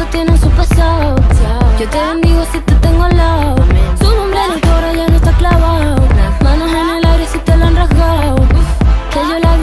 tienen su pasado. Yo te bendigo si te tengo al lado. Su nombre en el coro ya no está clavado. Manos en el aire si te lo han rasgado. Que yo la